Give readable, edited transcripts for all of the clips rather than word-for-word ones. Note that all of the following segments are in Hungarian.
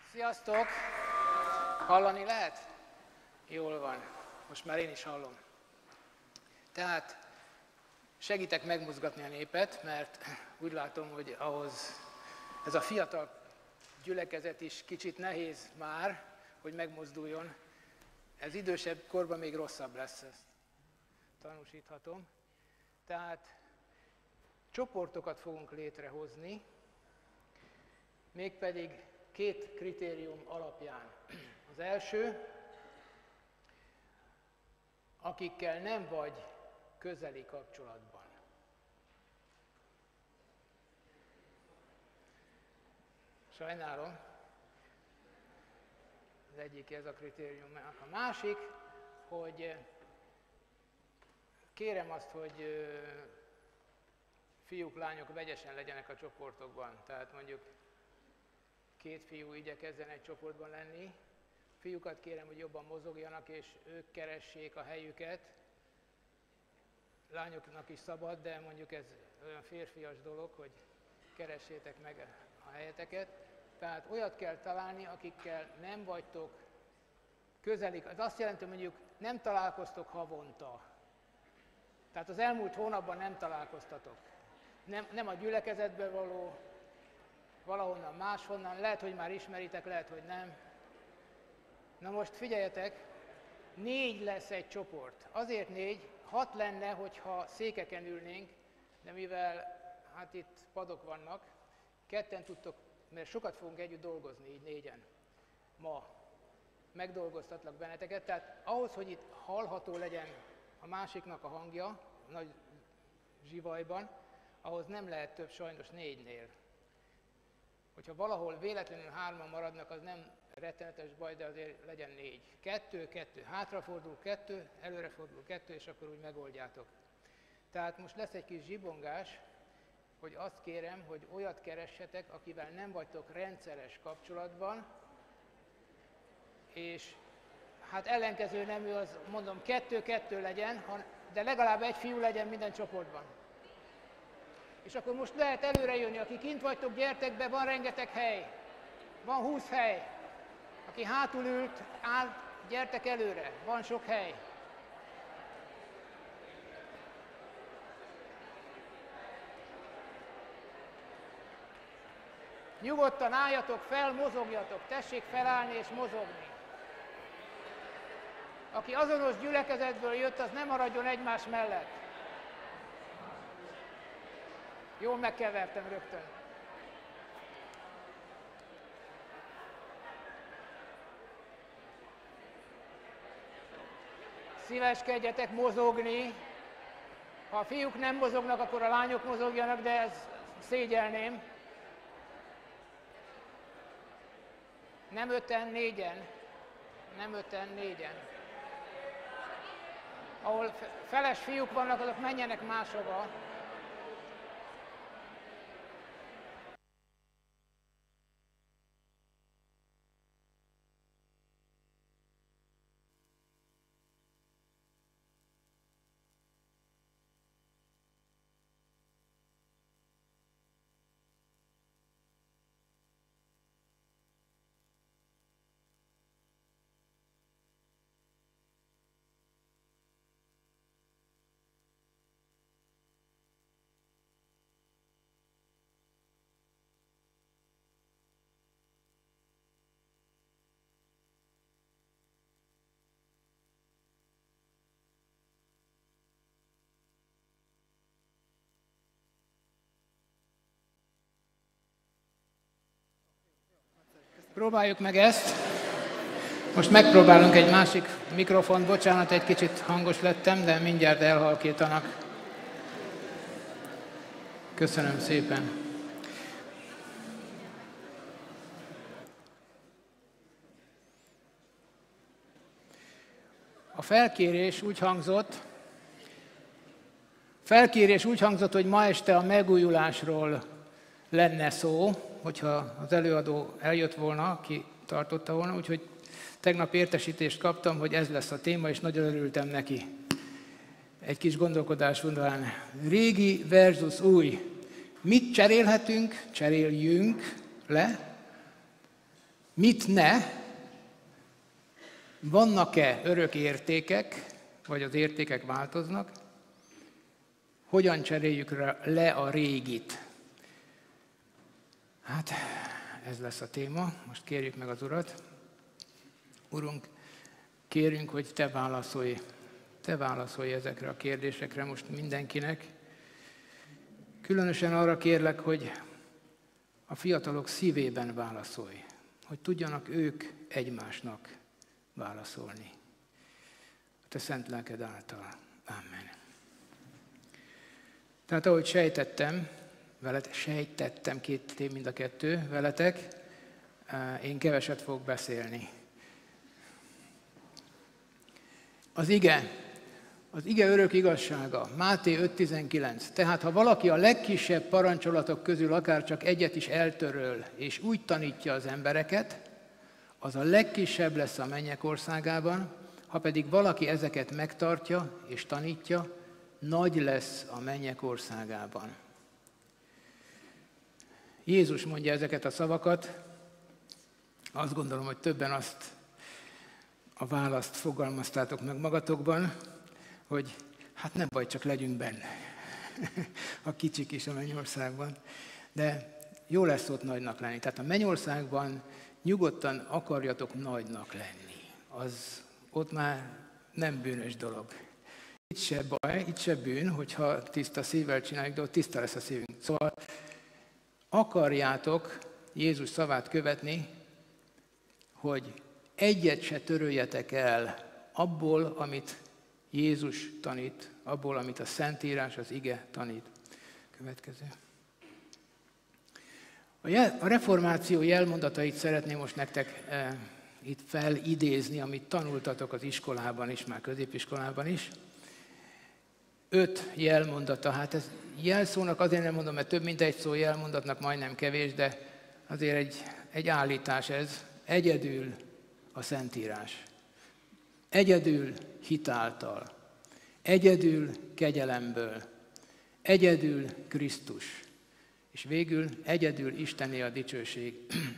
Sziasztok! Hallani lehet? Jól van. Most már én is hallom. Tehát segítek megmozgatni a népet, mert úgy látom, hogy ahhoz ez a fiatal gyülekezet is kicsit nehéz már, hogy megmozduljon. Ez idősebb korban még rosszabb lesz, ezt tanúsíthatom. Tehát csoportokat fogunk létrehozni, mégpedig 2 kritérium alapján. Az első, akikkel nem vagy közeli kapcsolatban. Sajnálom, az egyik ez a kritérium. A másik, hogy kérem azt, hogy fiúk, lányok vegyesen legyenek a csoportokban. Tehát mondjuk 2 fiú igyekezzen egy csoportban lenni. Fiúkat kérem, hogy jobban mozogjanak, és ők keressék a helyüket. Lányoknak is szabad, de mondjuk ez olyan férfias dolog, hogy keressétek meg a helyeteket. Tehát olyat kell találni, akikkel nem vagytok közeli. Ez azt jelenti, hogy mondjuk nem találkoztok havonta. Tehát az elmúlt hónapban nem találkoztatok. Nem a gyülekezetbe való, valahonnan máshonnan, lehet, hogy már ismeritek, lehet, hogy nem. Na most figyeljetek, 4 lesz egy csoport. Azért 4, 6 lenne, hogyha székeken ülnénk, de mivel hát itt padok vannak, 2-en tudtok, mert sokat fogunk együtt dolgozni, így 4-en ma. Megdolgoztatlak benneteket, tehát ahhoz, hogy itt hallható legyen a másiknak a hangja, nagy zsivajban, ahhoz nem lehet több sajnos 4-nél. Hogyha valahol véletlenül 3-an maradnak, az nem rettenetes baj, de azért legyen 4. 2, 2, hátrafordul 2, előrefordul 2, és akkor úgy megoldjátok. Tehát most lesz egy kis zsibongás, hogy azt kérem, hogy olyat keressetek, akivel nem vagytok rendszeres kapcsolatban, és hát ellenkező nemű az, mondom, 2-2 legyen, de legalább egy fiú legyen minden csoportban. És akkor most lehet előre jönni, akik kint vagytok, gyertek be, van rengeteg hely. Van 20 hely. Aki hátul ült, áll, gyertek előre, van sok hely. Nyugodtan álljatok fel, mozogjatok, tessék felállni és mozogni. Aki azonos gyülekezetből jött, az nem maradjon egymás mellett. Jól megkevertem rögtön. Szíveskedjetek mozogni. Ha a fiúk nem mozognak, akkor a lányok mozogjanak, de ez szégyelném. Nem 5-en, 4-en. Nem 5-en, 4-en. Ahol feles fiúk vannak, azok menjenek máshova. Próbáljuk meg ezt. Most megpróbálunk egy másik mikrofont. Bocsánat, egy kicsit hangos lettem, de mindjárt elhalkítanak. Köszönöm szépen. A felkérés úgy hangzott, hogy ma este a megújulásról lenne szó, hogyha az előadó eljött volna, aki tartotta volna, úgyhogy tegnap értesítést kaptam, hogy ez lesz a téma, és nagyon örültem neki. Egy kis gondolkodás vonalán. Régi versus új. Mit cseréljünk le? Mit ne? Vannak-e örök értékek, vagy az értékek változnak? Hogyan cseréljük le a régit? Hát, ez lesz a téma. Most kérjük meg az Urat. Urunk, kérünk, hogy Te válaszolj ezekre a kérdésekre most mindenkinek. Különösen arra kérlek, hogy a fiatalok szívében válaszolj, hogy tudjanak ők egymásnak válaszolni. A Te szent lelked által. Amen. Tehát ahogy sejtettem mind a kettő veletek, én keveset fogok beszélni. Az ige örök igazsága, Máté 5.19. Tehát ha valaki a legkisebb parancsolatok közül akár csak egyet is eltöröl, és úgy tanítja az embereket, az a legkisebb lesz a mennyek országában, ha pedig valaki ezeket megtartja és tanítja, nagy lesz a mennyek országában. Jézus mondja ezeket a szavakat, azt gondolom, hogy többen azt a választ fogalmaztátok meg magatokban, hogy hát nem baj, csak legyünk benne, a kicsik is a mennyországban, de jó lesz ott nagynak lenni. Tehát a mennyországban nyugodtan akarjatok nagynak lenni. Az ott már nem bűnös dolog. Itt se baj, itt se bűn, hogyha tiszta szívvel csináljuk, de ott tiszta lesz a szívünk. Szóval akarjátok Jézus szavát követni, hogy egyet se töröljetek el abból, amit Jézus tanít, abból, amit a Szentírás, az ige tanít. Következő. A reformáció jelmondatait szeretném most nektek itt felidézni, amit tanultatok az iskolában is, már középiskolában is. 5 jelmondata, hát ez jelszónak azért nem mondom, mert több mint egy szó, jelmondatnak majdnem kevés, de azért egy állítás ez. Egyedül a Szentírás. Egyedül hit által. Egyedül kegyelemből. Egyedül Krisztus. És végül egyedül Istené a dicsőség.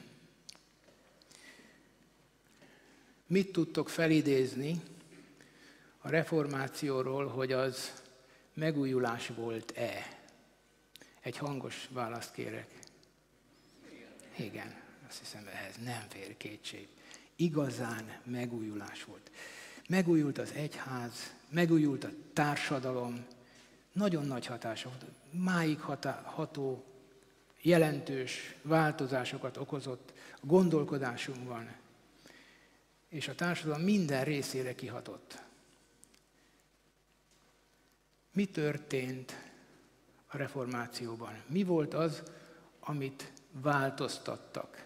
Mit tudtok felidézni a reformációról, hogy az megújulás volt-e? Egy hangos választ kérek. Igen, azt hiszem, ehhez nem fér kétség. Igazán megújulás volt. Megújult az egyház, megújult a társadalom, nagyon nagy hatása volt. Máig ható, jelentős változásokat okozott a gondolkodásunkban, és a társadalom minden részére kihatott. Mi történt a reformációban? Mi volt az, amit változtattak?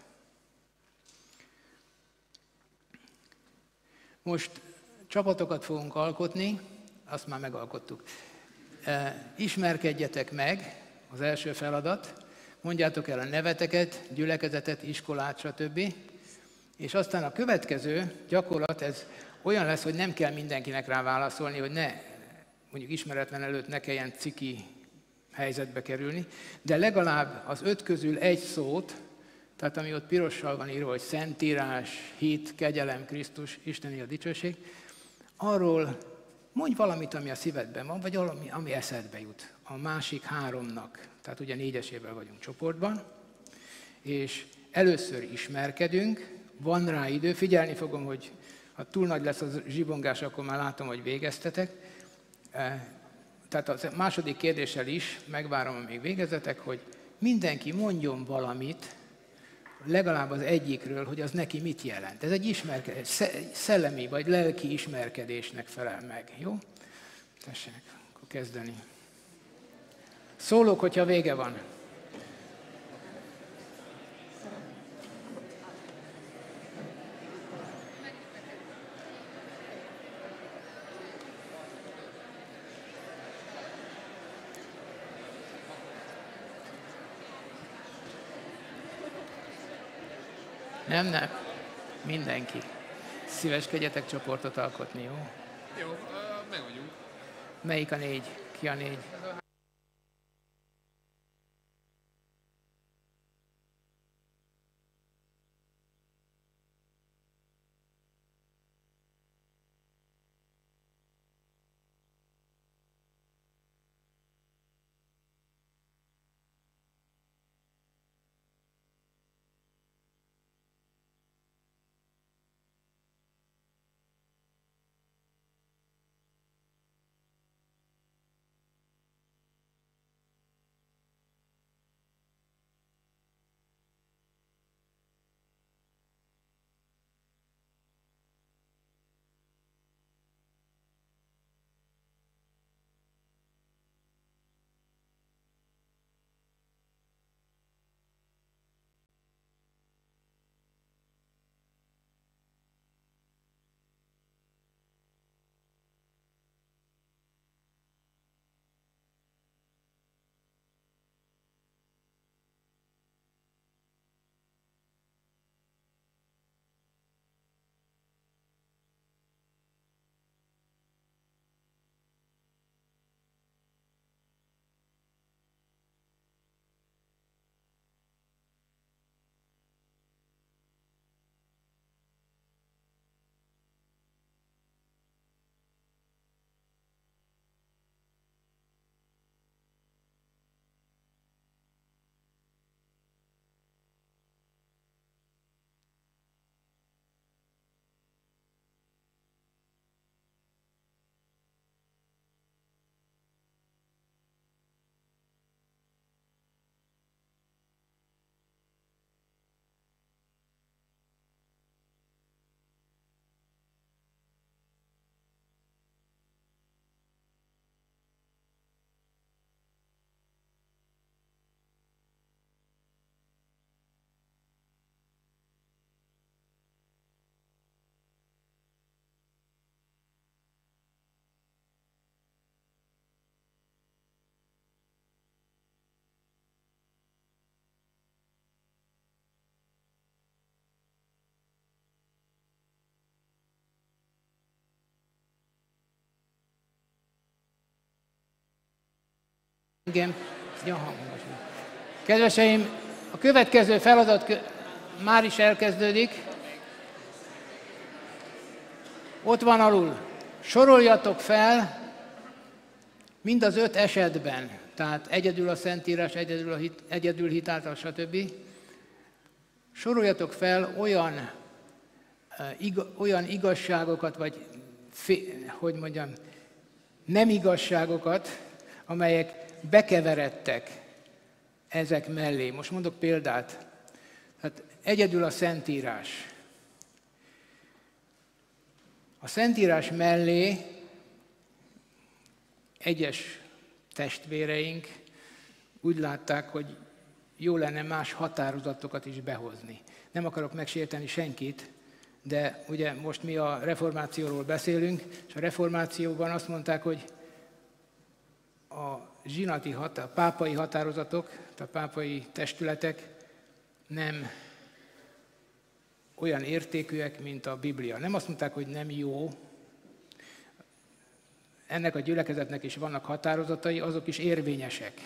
Most csapatokat fogunk alkotni, azt már megalkottuk. Ismerkedjetek meg, az első feladat, mondjátok el a neveteket, gyülekezetet, iskolát, stb. És aztán a következő gyakorlat, ez olyan lesz, hogy nem kell mindenkinek rá válaszolni, hogy ne, mondjuk ismeretlen előtt ne kelljen ciki helyzetbe kerülni, de legalább az 5 közül egy szót, tehát ami ott pirossal van írva, hogy Szentírás, hit, kegyelem, Krisztus, Isteni a dicsőség, arról mondj valamit, ami a szívedben van, vagy valami, ami eszedbe jut. A másik 3-nak, tehát ugye 4-esével vagyunk csoportban, és először ismerkedünk, van rá idő, figyelni fogom, hogy ha túl nagy lesz a zsibongás, akkor már látom, hogy végeztetek. Tehát a második kérdéssel is megvárom, amíg végezetek, hogy mindenki mondjon valamit, legalább az egyikről, hogy az neki mit jelent. Ez egy szellemi vagy lelki ismerkedésnek felel meg, jó? Tessék, akkor kezdeni. Szólok, hogyha vége van. Nem, mindenki. Szíveskedjetek csoportot alkotni, jó? Jó, meg vagyunk. Melyik a 4? Ki a 4? Engem, ja, hangos. Kedveseim, a következő feladat már is elkezdődik. Ott van alul. Soroljatok fel mind az 5 esetben, tehát egyedül a Szentírás, egyedül hitáltal, stb. Soroljatok fel olyan igazságokat, vagy nem igazságokat, amelyek bekeveredtek ezek mellé. Most mondok példát. Hát egyedül a Szentírás. A Szentírás mellé egyes testvéreink úgy látták, hogy jó lenne más határozatokat is behozni. Nem akarok megsérteni senkit, de ugye most mi a reformációról beszélünk, és a reformációban azt mondták, hogy a pápai határozatok, a pápai testületek nem olyan értékűek, mint a Biblia. Nem azt mondták, hogy nem jó. Ennek a gyülekezetnek is vannak határozatai, azok is érvényesek.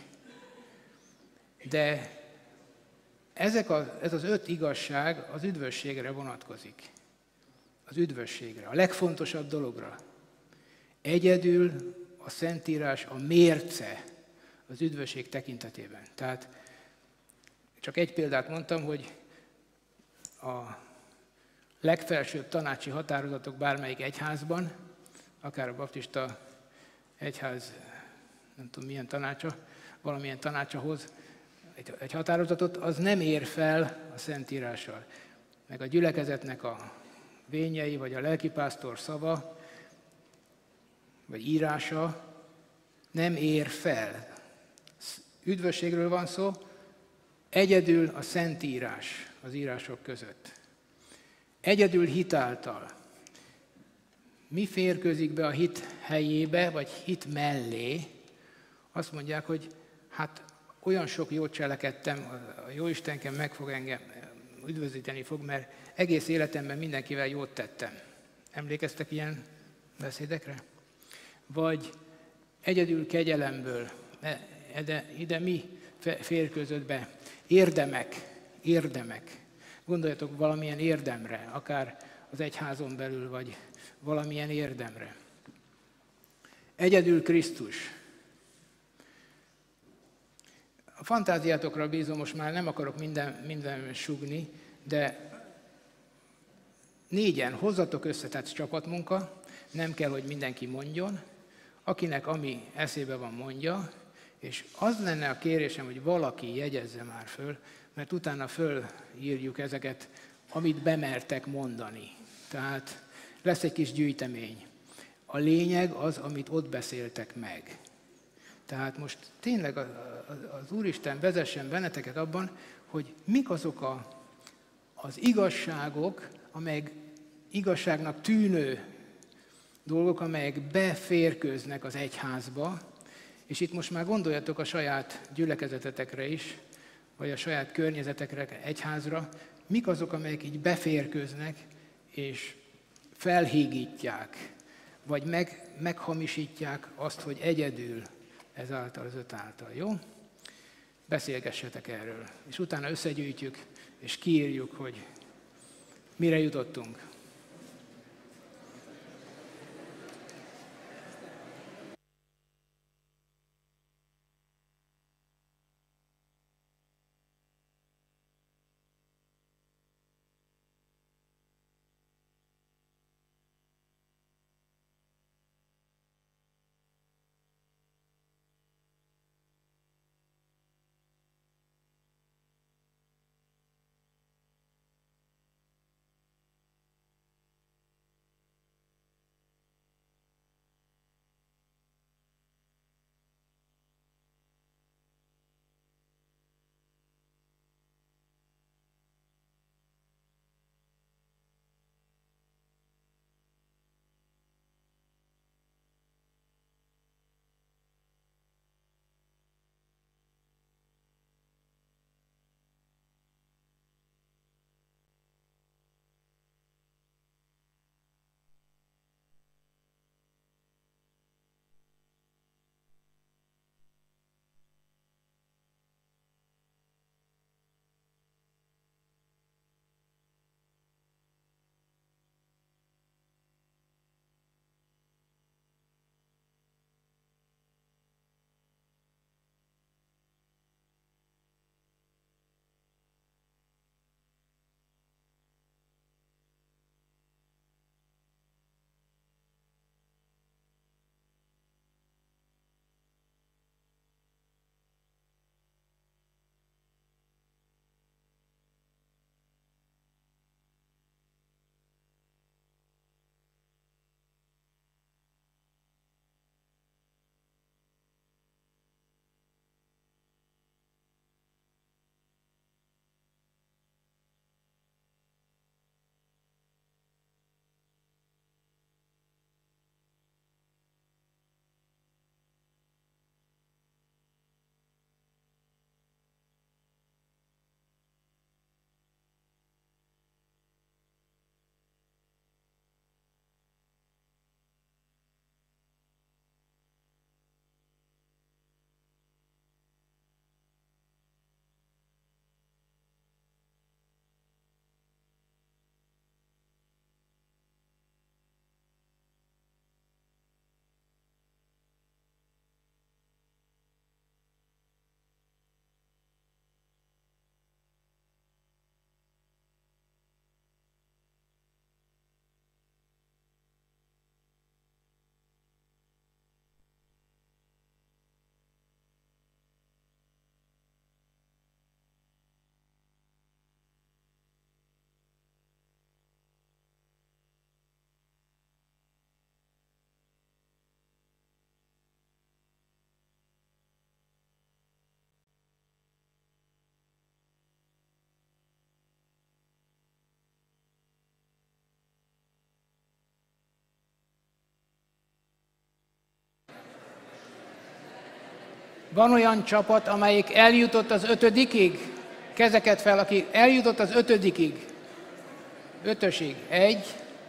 De ez az 5 igazság az üdvösségre vonatkozik. Az üdvösségre, a legfontosabb dologra. Egyedül a Szentírás a mérce az üdvösség tekintetében. Tehát csak egy példát mondtam, hogy a legfelsőbb tanácsi határozatok bármelyik egyházban, akár a baptista egyház, nem tudom milyen tanácsa, valamilyen tanácsa hoz egy határozatot, az nem ér fel a Szentírással. Meg a gyülekezetnek a vényei, vagy a lelkipásztor szava, vagy írása nem ér fel. Üdvösségről van szó, egyedül a Szentírás az írások között. Egyedül hitáltal. Mi férkőzik be a hit helyébe, vagy hit mellé? Azt mondják, hogy hát olyan sok jót cselekedtem, a Jóistenken meg fog engem üdvözíteni fog, mert egész életemben mindenkivel jót tettem. Emlékeztek ilyen beszédekre? Vagy egyedül kegyelemből, ide mi férkőzött be? Érdemek. Gondoljatok valamilyen érdemre, akár az egyházon belül, vagy valamilyen érdemre. Egyedül Krisztus. A fantáziátokra bízom, most már nem akarok minden sugni, de 4-en hozzatok össze, tehát csapatmunka, nem kell, hogy mindenki mondjon, akinek ami eszébe van mondja, és az lenne a kérésem, hogy valaki jegyezze már föl, mert utána fölírjuk ezeket, amit bemertek mondani. Tehát lesz egy kis gyűjtemény. A lényeg az, amit ott beszéltek meg. Tehát most tényleg az Úristen vezessen benneteket abban, hogy mik azok az igazságok, amelyek igazságnak tűnő dolgok, amelyek beférkőznek az egyházba, és itt most már gondoljatok a saját gyülekezetetekre is, vagy a saját környezetekre, egyházra, mik azok, amelyek így beférkőznek, és felhígítják, vagy meghamisítják azt, hogy egyedül ezáltal az 5 által, jó? Beszélgessetek erről, és utána összegyűjtjük, és kiírjuk, hogy mire jutottunk. Van olyan csapat, amelyik eljutott az 5-ig? Kezeket fel, aki eljutott az 5-ig. 5-ösig. 1,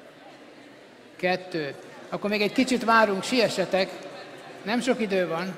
2. Akkor még egy kicsit várunk, siessetek. Nem sok idő van.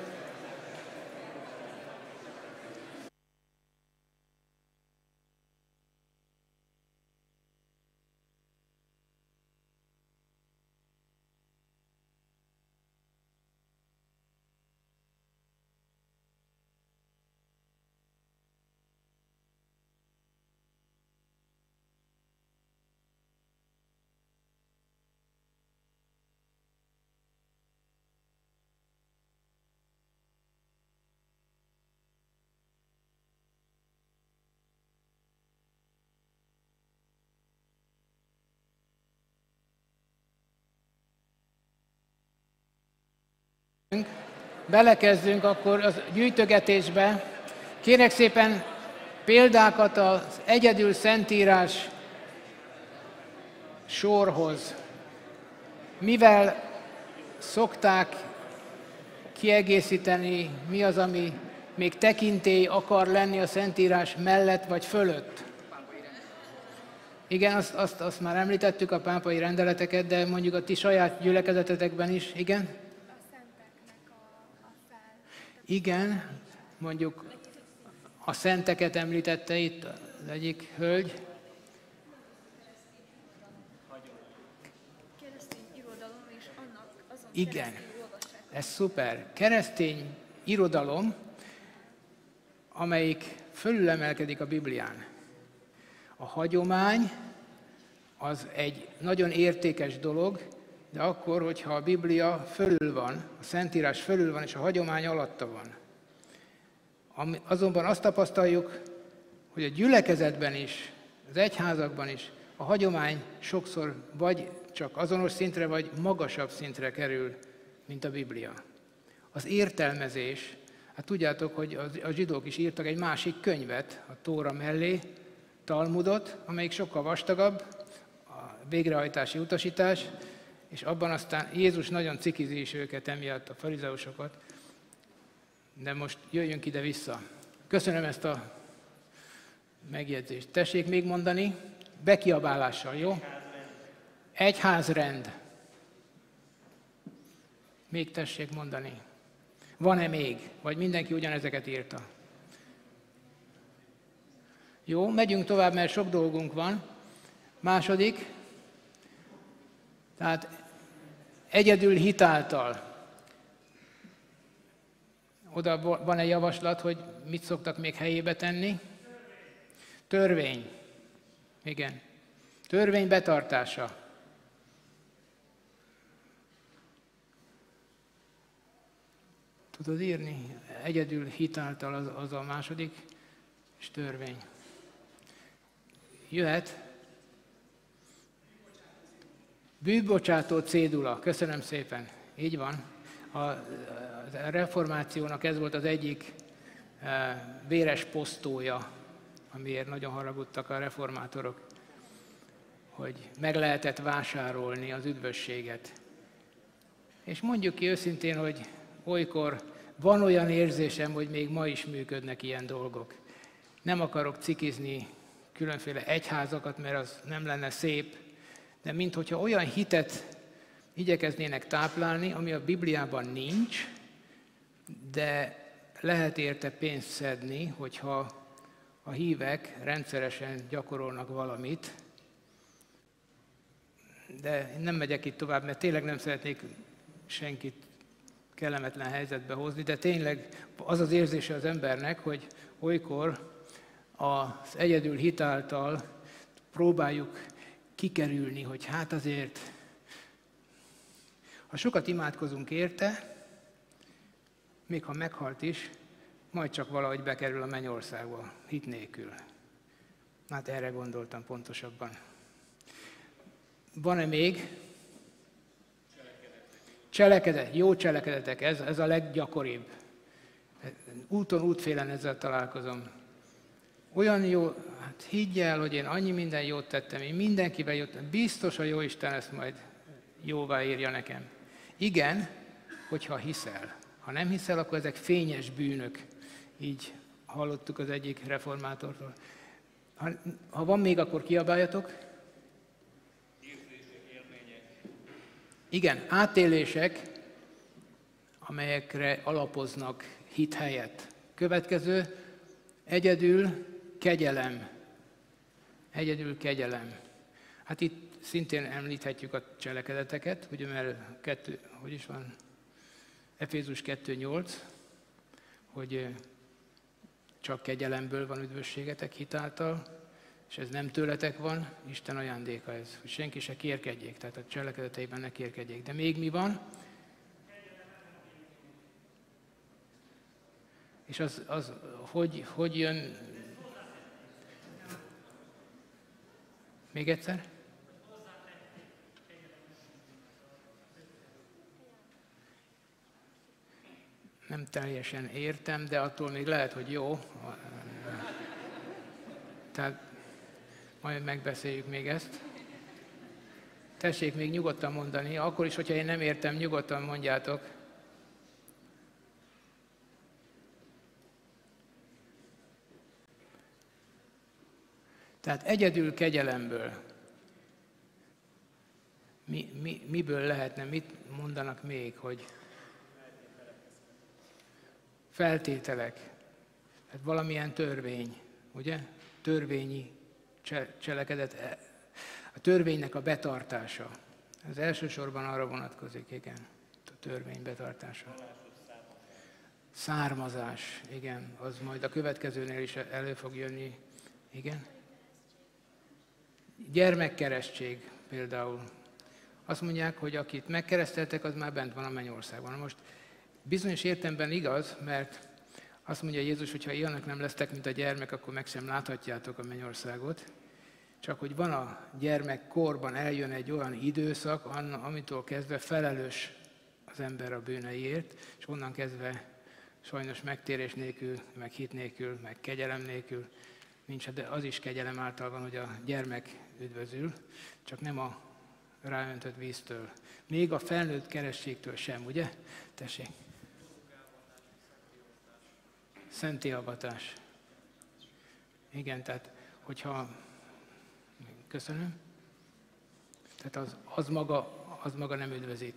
Belekezdünk akkor az gyűjtögetésbe. Kérek szépen példákat az egyedül Szentírás sorhoz. Mivel szokták kiegészíteni, mi az, ami még tekintély akar lenni a Szentírás mellett vagy fölött? Igen, azt már említettük, a pápai rendeleteket, de mondjuk a ti saját gyülekezetetekben is, igen? Igen, mondjuk a szenteket említette itt az egyik hölgy. Keresztény irodalom és annak azon Igen, keresztül olvassák. ez szuper. Keresztény irodalom, amelyik fölülemelkedik a Biblián. A hagyomány az egy nagyon értékes dolog, de akkor, hogyha a Biblia fölül van, a Szentírás fölül van, és a hagyomány alatta van. Azonban azt tapasztaljuk, hogy a gyülekezetben is, az egyházakban is a hagyomány sokszor vagy csak azonos szintre, vagy magasabb szintre kerül, mint a Biblia. Az értelmezés, hát tudjátok, hogy a zsidók is írtak egy másik könyvet a Tóra mellé, Talmudot, amelyik sokkal vastagabb, a végrehajtási utasítás, és abban aztán Jézus nagyon cikizi is őket emiatt, a farizeusokat. De most jöjjünk ide vissza. Köszönöm ezt a megjegyzést. Tessék még mondani, bekiabálással, jó? Egyházrend. Még tessék mondani. Van-e még? Vagy mindenki ugyanezeket írta? Jó, megyünk tovább, mert sok dolgunk van. Második, tehát egyedül hitáltal. Oda van egy javaslat, hogy mit szoktak még helyébe tenni? Törvény. Igen. Törvény betartása. Tudod írni? Egyedül hitáltal az a második, és törvény. Jöhet. Bűnbocsátó cédula. Köszönöm szépen. Így van. A reformációnak ez volt az egyik véres posztója, amiért nagyon haragudtak a reformátorok, hogy meg lehetett vásárolni az üdvösséget. És mondjuk ki őszintén, hogy olykor van olyan érzésem, hogy még ma is működnek ilyen dolgok. Nem akarok cikizni különféle egyházakat, mert az nem lenne szép, de minthogyha olyan hitet igyekeznének táplálni, ami a Bibliában nincs, de lehet érte pénzt szedni, hogyha a hívek rendszeresen gyakorolnak valamit. De én nem megyek itt tovább, mert tényleg nem szeretnék senkit kellemetlen helyzetbe hozni, de tényleg az az érzése az embernek, hogy olykor az egyedül hitáltal próbáljuk kikerülni, hogy hát azért, ha sokat imádkozunk érte, még ha meghalt is, majd csak valahogy bekerül a mennyországba, hit nélkül. Hát erre gondoltam pontosabban. Van-e még? Cselekedet. Jó cselekedetek, ez a leggyakoribb. Úton, útfélen ezzel találkozom. Olyan jó, hát higgy el, hogy én annyi minden jót tettem, én mindenkivel jót tettem, biztos a Jóisten ezt majd jóvá írja nekem. Igen, hogyha hiszel. Ha nem hiszel, akkor ezek fényes bűnök. Így hallottuk az egyik reformátortól. Ha van még, akkor kiabáljatok. Igen, átélések, amelyekre alapoznak hit helyett. Következő, egyedül kegyelem. Egyedül kegyelem. Hát itt szintén említhetjük a cselekedeteket, ugye, mert hogy is van? Efézus 2:8, hogy csak kegyelemből van üdvösségetek hitáltal, és ez nem tőletek van, Isten ajándéka ez, hogy senki se kérkedjék, tehát a cselekedeteiben ne kérkedjék. De még mi van? És az hogy jön? Még egyszer? Nem teljesen értem, de attól még lehet, hogy jó. Tehát majd megbeszéljük még ezt. Tessék még nyugodtan mondani, akkor is, hogyha én nem értem, nyugodtan mondjátok. Tehát egyedül kegyelemből. Miből lehetne, mit mondanak még, hogy feltételek, tehát valamilyen törvény, ugye? Törvényi cselekedet, a törvénynek a betartása. Ez elsősorban arra vonatkozik, igen, a törvény betartása. Származás, igen, az majd a következőnél is elő fog jönni, igen. Gyermekkeresztség például. Azt mondják, hogy akit megkereszteltek, az már bent van a mennyországban. Most bizonyos értelemben igaz, mert azt mondja Jézus, hogy ha ilyenek nem lesztek, mint a gyermek, akkor meg sem láthatjátok a mennyországot. Csak hogy van a gyermekkorban, eljön egy olyan időszak, amitől kezdve felelős az ember a bűneiért, és onnan kezdve sajnos megtérés nélkül, meg hit nélkül, meg kegyelem nélkül nincs, de az is kegyelem által van, hogy a gyermek üdvözül, csak nem a ráöntött víztől. Még a felnőtt keresztségtől sem, ugye? Tessék. Szentélyavatatás. Igen, tehát hogyha... Köszönöm. Tehát az maga nem üdvözít.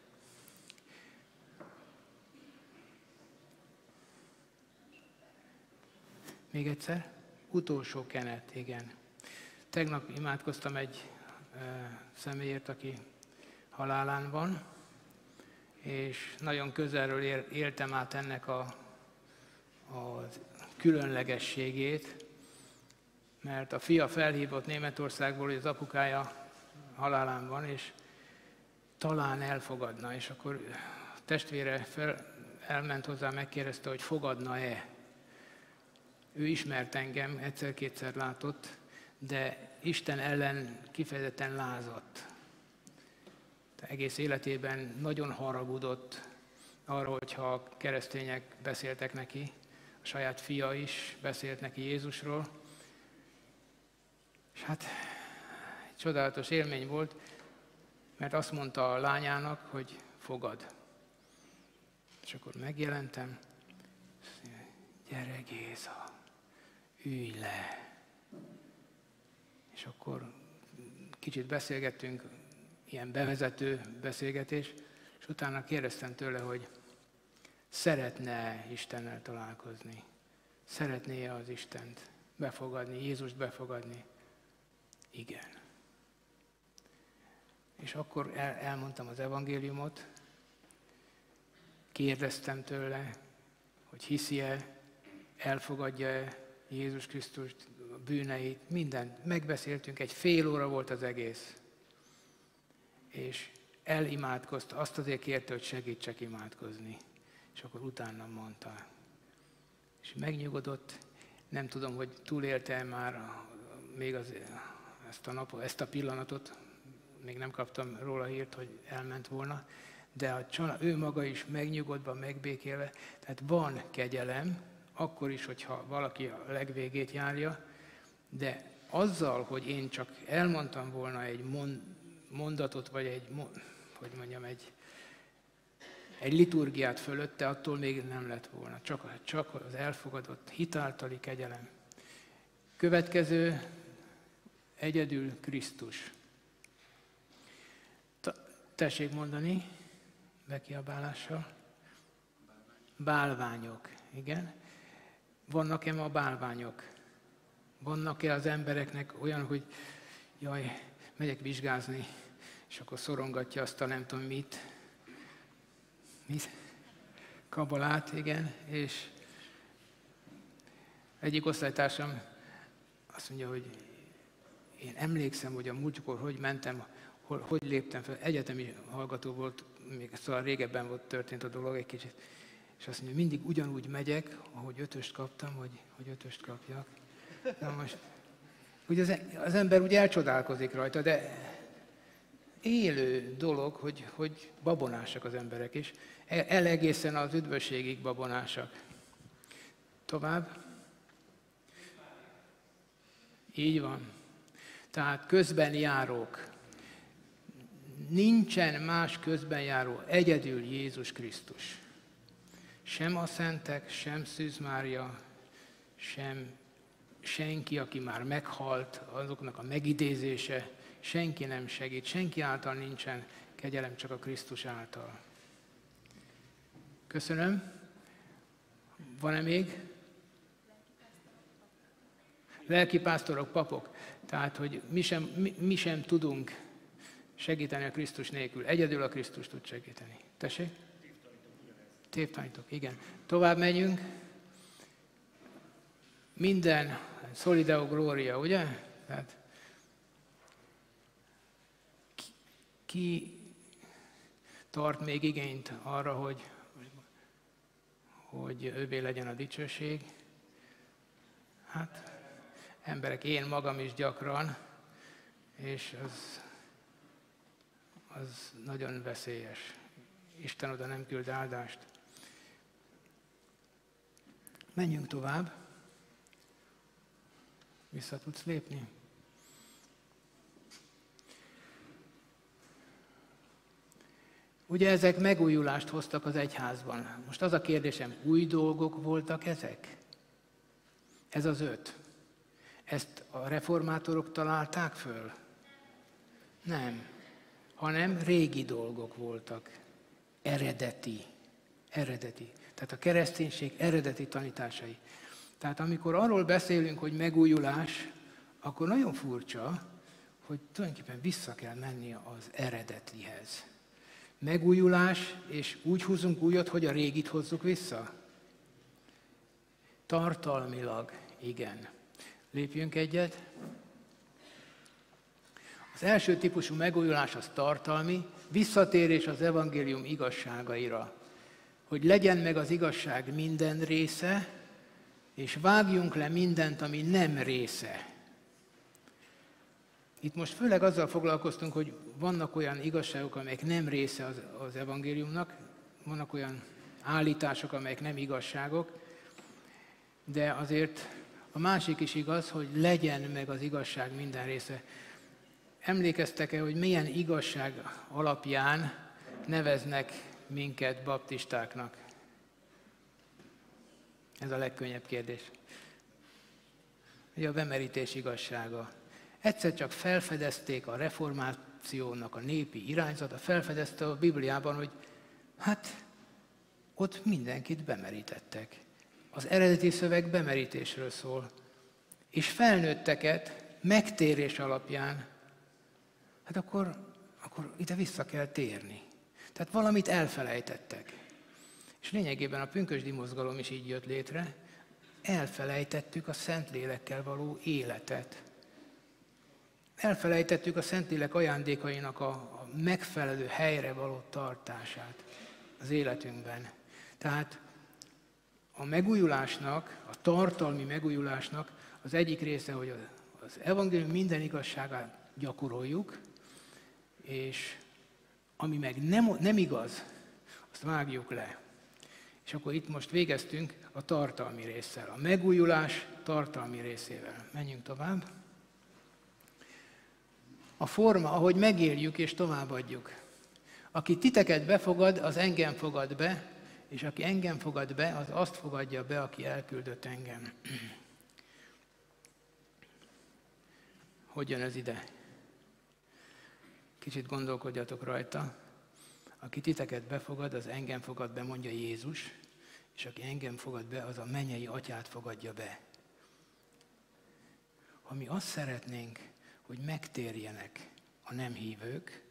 Még egyszer? Utolsó kenet, igen. Tegnap imádkoztam egy személyért, aki halálán van, és nagyon közelről éltem át ennek a különlegességét, mert a fia felhívott Németországból, hogy az apukája halálán van, és talán elfogadna, és akkor a testvére elment hozzá, megkérdezte, hogy fogadna-e. Ő ismert engem, egyszer-kétszer látott, de Isten ellen kifejezetten lázadt. Egész életében nagyon haragudott arra, hogyha a keresztények beszéltek neki, a saját fia is beszélt neki Jézusról. És hát egy csodálatos élmény volt, mert azt mondta a lányának, hogy fogad. És akkor megjelentem, gyere Géza, ülj le. És akkor kicsit beszélgettünk, ilyen bevezető beszélgetés, és utána kérdeztem tőle, hogy szeretne Istennel találkozni, szeretné-e az Istent befogadni, Jézust befogadni. Igen. És akkor elmondtam az evangéliumot, kérdeztem tőle, hogy hiszi-e, elfogadja-e Jézus Krisztust, a bűneit, mindent megbeszéltünk, egy fél óra volt az egész. És elimádkozta, azt azért kérte, hogy segítsek imádkozni. És akkor utána mondta. És megnyugodott, nem tudom, hogy túlélte már még ezt a pillanatot, még nem kaptam róla hírt, hogy elment volna, de ő maga is megnyugodva, megbékélve, tehát van kegyelem, akkor is, hogyha valaki a legvégét járja, de azzal, hogy én csak elmondtam volna egy mondatot, vagy egy egy liturgiát fölötte, attól még nem lett volna. Csak az elfogadott hitáltali kegyelem. Következő, egyedül Krisztus. Tessék mondani, bekiabálással. Bálványok, igen. Vannak-e ma bálványok? Vannak-e az embereknek olyan, hogy jaj, megyek vizsgázni, és akkor szorongatja azt a nem tudom mit? Kabalát, igen, és egyik osztálytársam azt mondja, hogy én emlékszem, hogy a múltkor hogy mentem, hogy léptem fel, egyetemi hallgató volt, még szóval régebben volt történt a dolog egy kicsit, és azt mondja, mindig ugyanúgy megyek, ahogy 5-öst kaptam, hogy 5-öst kapjak. Na most, ugye az ember úgy elcsodálkozik rajta, de élő dolog, hogy babonásak az emberek is. Egészen az üdvösségig babonásak. Tovább. Így van. Tehát közben járók. Nincsen más közben járó, egyedül Jézus Krisztus. Sem a szentek, sem Szűz Mária, sem senki, aki már meghalt, azoknak a megidézése, senki nem segít, senki által nincsen kegyelem, csak a Krisztus által. Köszönöm. Van-e még? Lelkipásztorok, papok. Tehát, hogy mi sem tudunk segíteni a Krisztus nélkül. Egyedül a Krisztus tud segíteni. Tessék? Tévtanítók, igen. Tovább megyünk. Minden Soli Deo Gloria, ugye? Tehát ki tart még igényt arra, hogy ővé legyen a dicsőség? Hát, emberek, én magam is gyakran, és az nagyon veszélyes. Isten oda nem küld áldást. Menjünk tovább. Vissza tudsz lépni? Ugye ezek megújulást hoztak az egyházban. Most az a kérdésem, új dolgok voltak ezek? Ez az 5. Ezt a reformátorok találták föl? Nem. Hanem régi dolgok voltak. Eredeti. Tehát a kereszténység eredeti tanításai. Tehát amikor arról beszélünk, hogy megújulás, akkor nagyon furcsa, hogy tulajdonképpen vissza kell menni az eredetihez. Megújulás, és úgy húzunk újat, hogy a régit hozzuk vissza? Tartalmilag, igen. Lépjünk egyet. Az első típusú megújulás az tartalmi, visszatérés az evangélium igazságaira. Hogy legyen meg az igazság minden része, és vágjunk le mindent, ami nem része. Itt most főleg azzal foglalkoztunk, hogy vannak olyan igazságok, amelyek nem része az evangéliumnak, vannak olyan állítások, amelyek nem igazságok, de azért a másik is igaz, hogy legyen meg az igazság minden része. Emlékeztek-e, hogy milyen igazság alapján neveznek minket baptistáknak? Ez a legkönnyebb kérdés. Ugye a bemerítés igazsága. Egyszer csak felfedezték a reformációnak a népi irányzata, felfedezte a Bibliában, hogy hát ott mindenkit bemerítettek. Az eredeti szöveg bemerítésről szól. És felnőtteket megtérés alapján, hát akkor ide vissza kell térni. Tehát valamit elfelejtettek. És lényegében a pünkösdi mozgalom is így jött létre. Elfelejtettük a Szentlélekkel való életet. Elfelejtettük a Szentlélek ajándékainak a megfelelő helyre való tartását az életünkben. Tehát a megújulásnak, a tartalmi megújulásnak az egyik része, hogy az evangélium minden igazságát gyakoroljuk, és ami meg nem igaz, azt vágjuk le. És akkor itt most végeztünk a tartalmi résszel, a megújulás tartalmi részével. Menjünk tovább. A forma, ahogy megéljük és továbbadjuk. Aki titeket befogad, az engem fogad be, és aki engem fogad be, az azt fogadja be, aki elküldött engem. Hogy jön ez ide? Kicsit gondolkodjatok rajta. Aki titeket befogad, az engem fogad be, mondja Jézus, és aki engem fogad be, az a mennyei atyát fogadja be. Ha mi azt szeretnénk, hogy megtérjenek a nem hívők,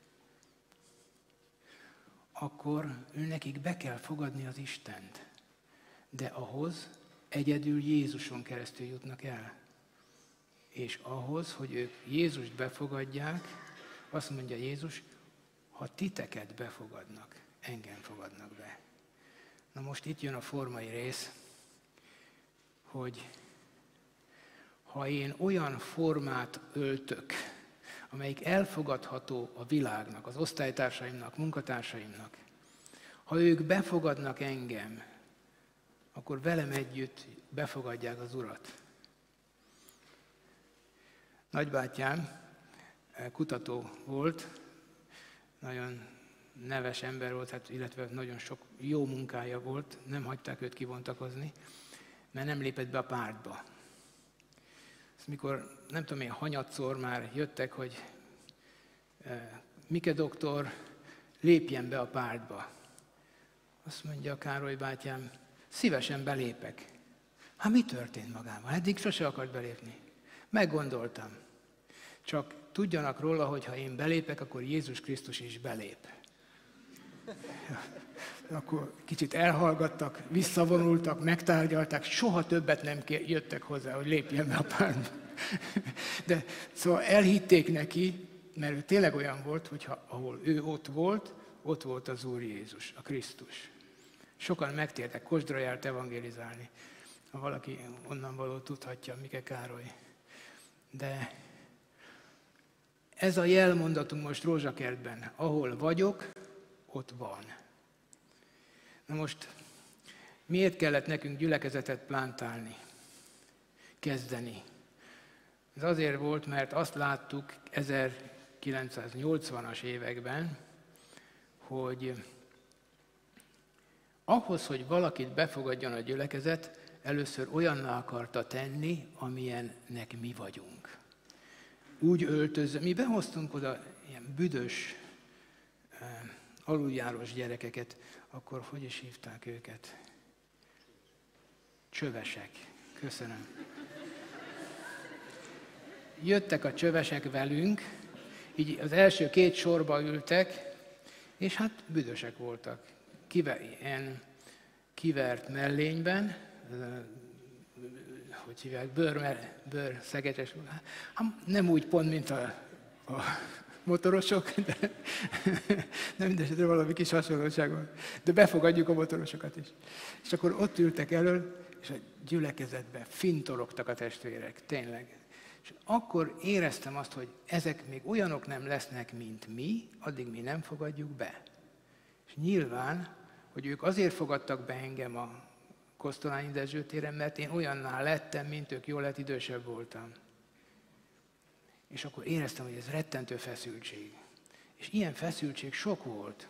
akkor nekik be kell fogadni az Istent. De ahhoz egyedül Jézuson keresztül jutnak el. És ahhoz, hogy ők Jézust befogadják, azt mondja Jézus, ha titeket befogadnak, engem fogadnak be. Na most itt jön a formai rész, hogy ha én olyan formát öltök, amelyik elfogadható a világnak, az osztálytársaimnak, munkatársaimnak, ha ők befogadnak engem, akkor velem együtt befogadják az Urat. Nagybátyám kutató volt, nagyon neves ember volt, illetve nagyon sok jó munkája volt, nem hagyták őt kibontakozni, mert nem lépett be a pártba. Ezt mikor, nem tudom én, hanyatszor már jöttek, hogy Mike doktor, lépjen be a pártba. Azt mondja Károly bátyám, szívesen belépek. Hát mi történt magával? Eddig sose akart belépni. Meggondoltam. Csak tudjanak róla, hogy ha én belépek, akkor Jézus Krisztus is belép. Akkor kicsit elhallgattak, visszavonultak, megtárgyalták, soha többet nem jöttek hozzá, hogy lépjen be a pártba. De szóval elhitték neki, mert ő tényleg olyan volt, hogy ahol ő ott volt az Úr Jézus, a Krisztus. Sokan megtértek, Kosdra járt evangélizálni. Ha valaki onnan való tudhatja, Mike Károly. De ez a jelmondatunk most Rózsakertben, ahol vagyok, ott van. Na most, miért kellett nekünk gyülekezetet plántálni, kezdeni? Ez azért volt, mert azt láttuk 1980-as években, hogy ahhoz, hogy valakit befogadjon a gyülekezet, először olyanná akarta tenni, amilyennek mi vagyunk. Úgy öltözve, mi behoztunk oda ilyen büdös, aluljárós gyerekeket, akkor hogy is hívták őket? Csövesek. Köszönöm. Jöttek a csövesek velünk, így az első 2 sorba ültek, és hát büdösek voltak. Ilyen kivert mellényben, hogy hívják, bőrszegetes. Nem úgy pont, mint a motorosok, de mindesetre valami kis hasonlóság van. De befogadjuk a motorosokat is. És akkor ott ültek elől, és a gyülekezetben fintologtak a testvérek, tényleg. És akkor éreztem azt, hogy ezek még olyanok nem lesznek, mint mi, addig mi nem fogadjuk be. És nyilván, hogy ők azért fogadtak be engem a Kosztolányi Dezső téren, mert én olyanná lettem, mint ők, jól lett, idősebb voltam. És akkor éreztem, hogy ez rettentő feszültség. És ilyen feszültség sok volt.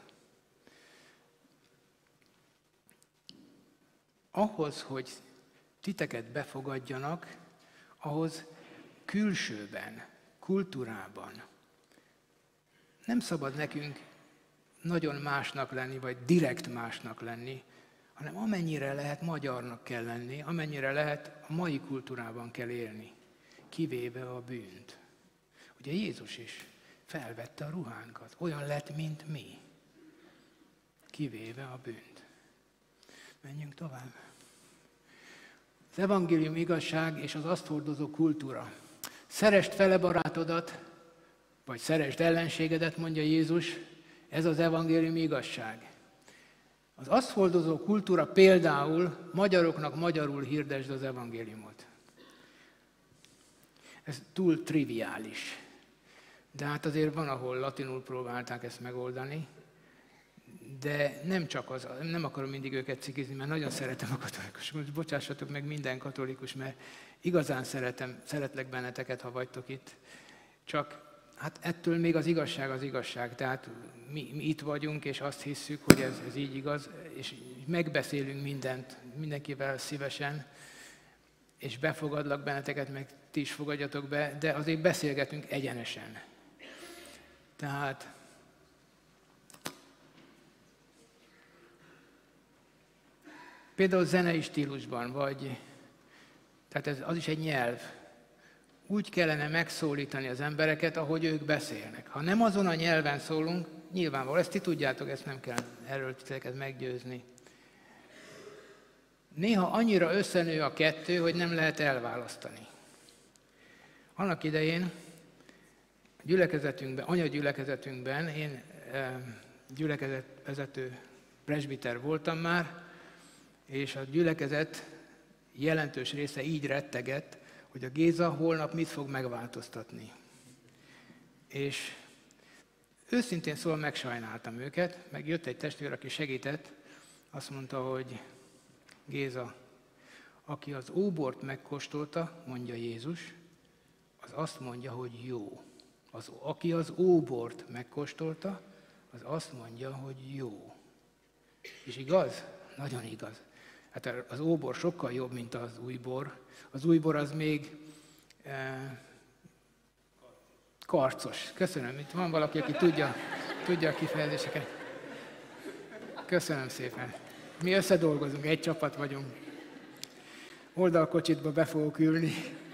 Ahhoz, hogy titeket befogadjanak, ahhoz külsőben, kultúrában nem szabad nekünk nagyon másnak lenni, vagy direkt másnak lenni, hanem amennyire lehet magyarnak kell lenni, amennyire lehet a mai kultúrában kell élni, kivéve a bűnt. Ugye Jézus is felvette a ruhánkat, olyan lett, mint mi, kivéve a bűnt. Menjünk tovább. Az evangélium igazság és az azt hordozó kultúra. Szeresd fele barátodat, vagy szeresd ellenségedet, mondja Jézus, ez az evangélium igazság. Az azt hordozó kultúra például magyaroknak magyarul hirdesd az evangéliumot. Ez túl triviális. De hát azért van, ahol latinul próbálták ezt megoldani, de nem csak az, nem akarom mindig őket cikizni, mert nagyon szeretem a katolikusokat, bocsássatok meg minden katolikus, mert igazán szeretlek benneteket, ha vagytok itt. Csak hát ettől még az igazság. Tehát mi itt vagyunk, és azt hisszük, hogy ez így igaz, és megbeszélünk mindent mindenkivel szívesen, és befogadlak benneteket, meg ti is fogadjatok be, de azért beszélgetünk egyenesen. Tehát például zenei stílusban, tehát az is egy nyelv. Úgy kellene megszólítani az embereket, ahogy ők beszélnek. Ha nem azon a nyelven szólunk, nyilvánvaló, ezt ti tudjátok, ezt nem kell erről titeket meggyőzni. Néha annyira összenő a kettő, hogy nem lehet elválasztani. Annak idején anyagyülekezetünkben én gyülekezetvezető presbiter voltam már, és a gyülekezet jelentős része így rettegett, hogy a Géza holnap mit fog megváltoztatni. És őszintén szólva megsajnáltam őket, meg jött egy testvér, aki segített, azt mondta, hogy Géza, aki az óbort megkóstolta, mondja Jézus, az azt mondja, hogy jó. Aki az óbort megkóstolta, az azt mondja, hogy jó. És igaz? Nagyon igaz. Hát az óbor sokkal jobb, mint az új bor. Az új bor az még karcos. Köszönöm, itt van valaki, aki tudja a kifejezéseket. Köszönöm szépen. Mi összedolgozunk, egy csapat vagyunk. Oldalkocsitba be fogok ülni.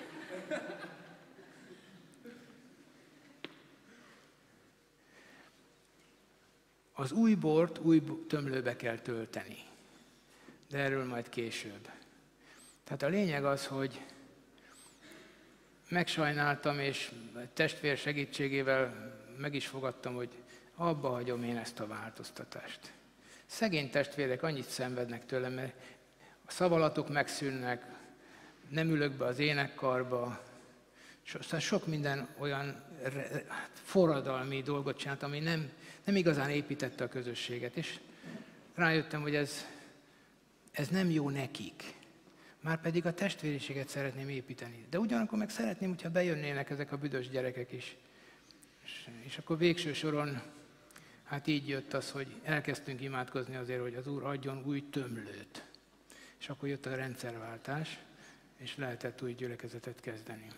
Az új bort új tömlőbe kell tölteni. De erről majd később. Tehát a lényeg az, hogy megsajnáltam, és testvér segítségével meg is fogadtam, hogy abba hagyom én ezt a változtatást. Szegény testvérek annyit szenvednek tőlem, mert a szavalatok megszűnnek, nem ülök be az énekkarba, sok minden olyan forradalmi dolgot csinált, ami nem igazán építette a közösséget. És rájöttem, hogy ez nem jó nekik. Márpedig a testvériséget szeretném építeni. De ugyanakkor meg szeretném, hogyha bejönnének ezek a büdös gyerekek is. És akkor végső soron, hát így jött az, hogy elkezdtünk imádkozni azért, hogy az Úr adjon új tömlőt. És akkor jött a rendszerváltás, és lehetett új gyülekezetet kezdeni.